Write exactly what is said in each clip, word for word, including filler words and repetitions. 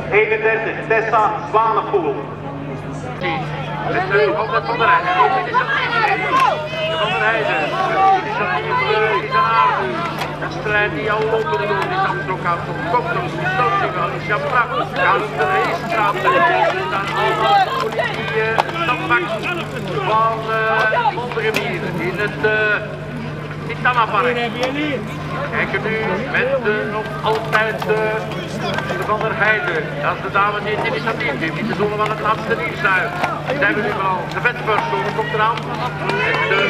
eenendertig, Tessa Zwanepoel. Dit is altijd Van der Heijden. Van der Heijden. Is een aardig. Een strijd die al lopen doen. Is afgetrokken aan van Koptos. Die stoot zich al. Is Japrak. Gaat op de racestraat. Er staan allemaal politie stapbaks van Montegebier in het Titanapark. Kijken nu met uh, nog altijd uh, Van der Heijden. Dat is de dame die het initiatief heeft. Die de zone van het laatste nieuws uit. Die zijn we nu al. De vetpersoon komt eraan. En de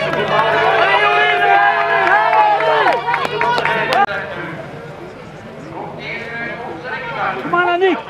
Kom maar dan niet!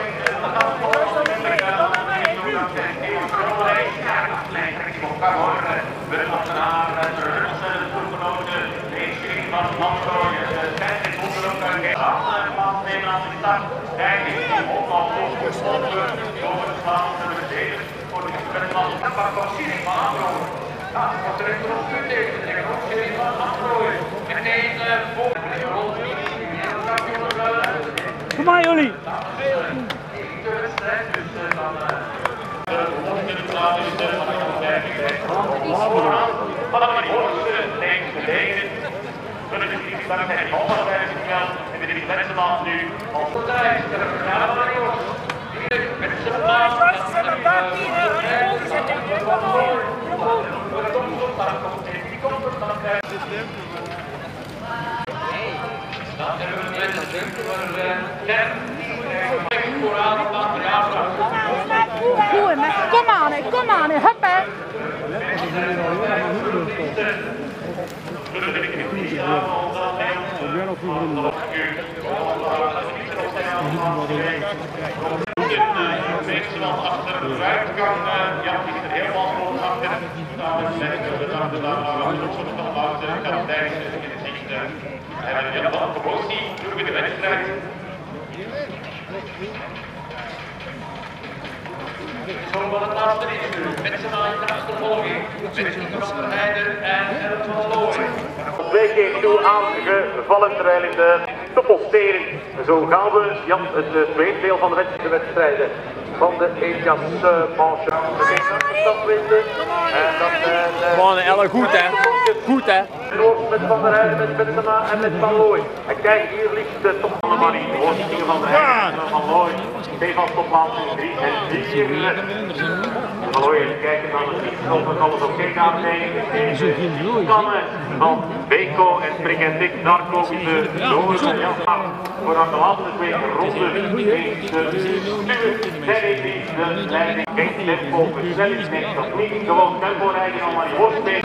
Kom maar jullie! Kom aan, kom aan, hup hè! Achter de buitenkant, ja, die zit er helemaal voor achter. We gaan de kapitein in het zicht. En ja, dan promotie door de wedstrijd. Zo van het laatste interview met z'n allen in de achtervolging. Met Van der Heijden en Ellen van Looy. Twee keer toe aangevallen terwijl in de toppostering. Zo gaan we, Jan, het uh, tweede deel van de wedstrijden van de Etias manche. En dat zijn... Man, Ellen, goed hè? Goed hè? Met Van der Heijden, met Benzema en met Van Looy. En kijk, hier ligt de top van de Marie. De hoorzittingen van der Heijden en Van Looy. Twee van topplaatsen drie en vier. Van Looy, kijken dan het liefst of het alles oké gaat zijn. De plannen van Beko en Prik en Dik, daar komen ze door. Voor aan de laatste twee ronden heeft de Sterry de leiding. Geen tempo, versnelling neemt nog niet. Gewoon tempo rijden om aan die worst mee.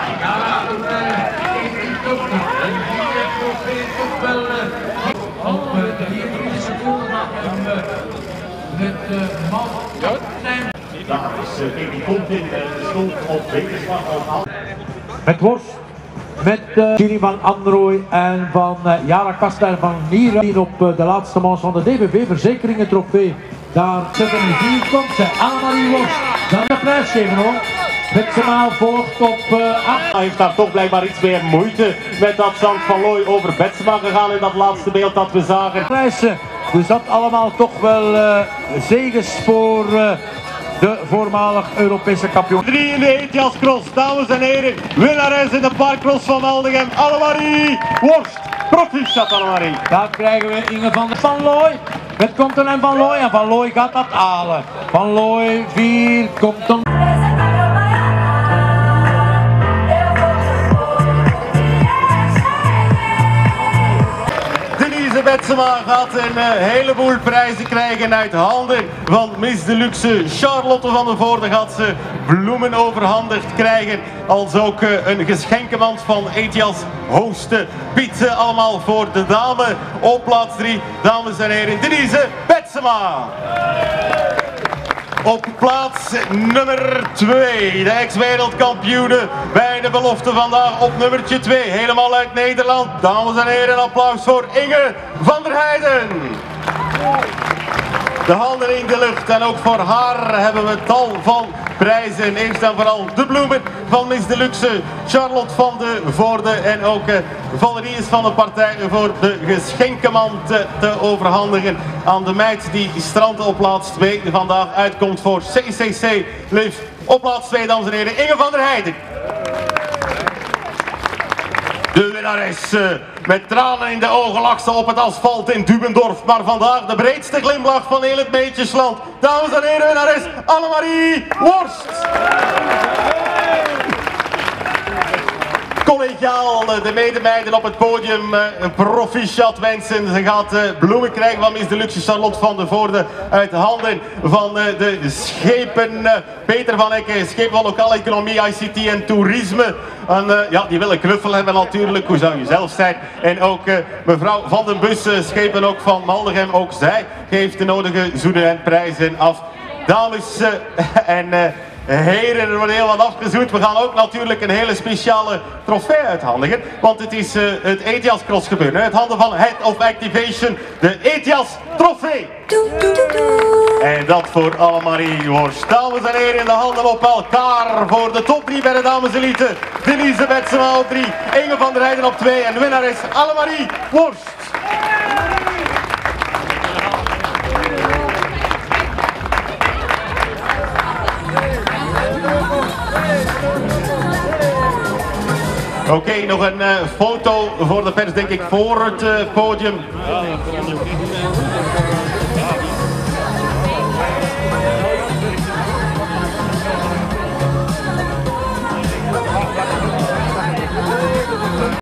Op de vierde seconde met de man. Dat is die komt in de stond op wetenschap al. Met Worst, met uh, Gilly van Anrooy en van uh, Jara Kastler van Nieren op uh, de laatste man van de D B V Verzekeringen trofee. Daar zitten vier komt ze, Annemarie Worst. Dan de prijs geven hoor. Betsema volgt op uh, acht. Hij heeft daar toch blijkbaar iets meer moeite met dat Zand van Looy over Betsema gegaan in dat laatste beeld dat we zagen. Prijzen. Dus dat allemaal toch wel uh, zegens voor uh, de voormalig Europese kampioen. Drie in de Etias Cross, dames en heren. Winnares in de Parkcross van Weldegem, Annemarie Worst. Proficiat Annemarie. Daar krijgen we Inge van der Van Looy. Het komt een Van Looy en Van Looy gaat dat halen. Van Looy vier komt een... Betsema gaat een uh, heleboel prijzen krijgen uit handen van Miss Deluxe. Charlotte van der Voorde gaat ze bloemen overhandigd krijgen. Als ook uh, een geschenkenmand van Etias hosten. Pizza allemaal voor de dame op plaats drie. Dames en heren, Denise Betsema. Op plaats nummer twee, de ex-wereldkampioene bij de belofte vandaag op nummertje twee, helemaal uit Nederland. Dames en heren, applaus voor Inge van der Heijden. De handen in de lucht en ook voor haar hebben we tal van prijzen. Eerst en vooral de bloemen van Miss Deluxe, Charlotte van de Voorde. En ook uh, Valerie is van de partij voor de geschenkenman te, te overhandigen aan de meid die strandt op plaats twee. Vandaag uitkomt voor C C C Live op plaats twee, dames en heren, Inge van der Heijden. De winnares uh, met tranen in de ogen lag ze op het asfalt in Dubendorf. Maar vandaag de breedste glimlach van heel het Meetjesland. Dames en heren, winnares Annemarie Worst. Collegiaal de medemeiden op het podium uh, proficiat wensen. Ze gaat uh, bloemen krijgen van Miss Deluxe Charlotte van de Voorde uit handen van uh, de schepen uh, Peter van Ecken, schepen van lokale economie, I C T en toerisme. En uh, ja, die willen knuffel hebben natuurlijk, hoe zou je zelf zijn. En ook uh, mevrouw Van den Bus, uh, schepen ook van Maldegem, ook zij geeft de nodige zoenen en prijzen af. Dames uh, en uh, heren, er wordt heel wat afgezoend. We gaan ook natuurlijk een hele speciale trofee uithandigen. Want het is uh, het Etias Cross gebeuren. Het handen van Head of Activation, de Etias trofee. En dat voor Annemarie Worst. Dames en heren, in de handen op elkaar voor de top drie bij de dames elite. Denise Betsema op drie, Inge van der Heijden op twee en winnares Annemarie Worst. Oké, okay, nog een uh, foto voor de pers, denk ik, voor het uh, podium.